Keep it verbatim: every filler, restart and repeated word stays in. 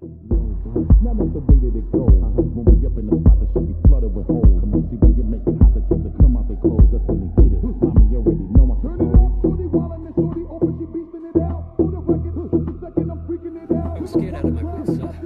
Now that's the way that it goes. When we up in the spot, the shit be flooded with holes. Come on, see when you make it hot, the chicks will come out their clothes. That's when they get it. Mommy, you already know I Turn it up, shorty wildin' and shorty open, she beastin' it out. For the record, just a second, I'm freaking it out. I'm scared out of my wits, son.